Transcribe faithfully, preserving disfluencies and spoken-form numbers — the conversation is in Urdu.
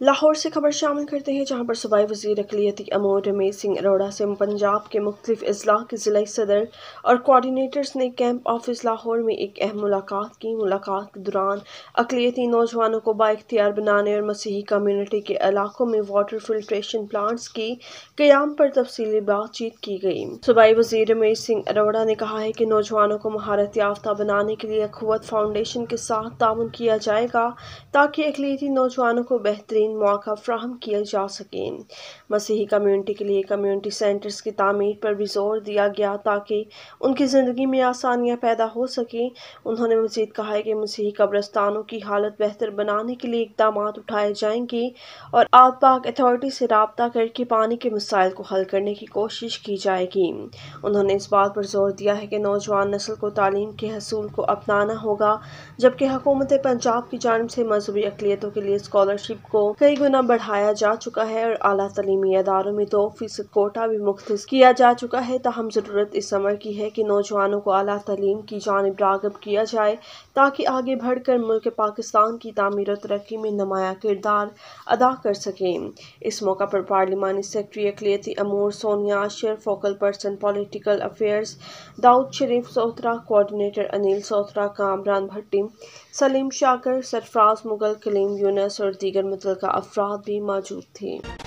لاہور سے خبر شامل کرتے ہیں، جہاں پر صوبائی وزیر اقلیتی امور رمیش سنگھ اروڑہ سے پنجاب کے مختلف اضلاع کے ضلعی صدر اور کوآرڈینیٹرز نے کیمپ آفس لاہور میں ایک اہم ملاقات کی۔ ملاقات کے دوران اقلیتی نوجوانوں کو بااختیار بنانے اور مسیحی کمیونٹی کے علاقوں میں واٹر فلٹریشن پلانٹس کی قیام پر تفصیلی بات چیت کی گئی۔ صوبائی وزیر رمیش سنگھ اروڑہ نے کہا ہے کہ نوجوانوں کو مہارت یافتہ بنانے کے لیے اخوت فاؤنڈیشن کے ساتھ تعاون کیا جائے گا تاکہ اقلیتی نوجوانوں کو بہترین مواقع فراہم کیے جا سکیں۔ مسیحی کمیونٹی کے لیے کمیونٹی سینٹرز کی تعمیر پر بھی زور دیا گیا تاکہ ان کی زندگی میں آسانیاں پیدا ہو سکیں۔ انہوں نے مزید کہا کہ مسیحی قبرستانوں کی حالت بہتر بنانے کے لیے اقدامات اٹھائے جائیں گے اور آب پاک اتھارٹی سے رابطہ کر کے پانی کے مسائل کو حل کرنے کی کوشش کی جائے گی۔ انہوں نے اس بات پر زور دیا ہے کہ نوجوان نسل کو تعلیم کے حصول کو اپنانا ہوگا، جبکہ حکومت پنجاب کی جانب سے مذہبی اقلیتوں کے لیے اسکالرشپ کو کئی گنا بڑھایا جا چکا ہے اور اعلیٰ تعلیمی اداروں میں دو فیصد کوٹا بھی مختص کیا جا چکا ہے۔ تاہم ضرورت اس امر کی ہے کہ نوجوانوں کو اعلیٰ تعلیم کی جانب راغب کیا جائے تاکہ آگے بڑھ کر ملک پاکستان کی تعمیر و ترقی میں نمایاں کردار ادا کر سکیں۔ اس موقع پر پارلیمانی سیکرٹری اقلیتی امور Sonia Ashar, focal person political affairs Daud Sharif Sohatra, coordinator Anil Sohatra, Kamran Bhatti, Saleem Shakir, Sarfraz Mughal, Kaleem Younis اور دیگر متعلقہ افراد بھی موجود تھے۔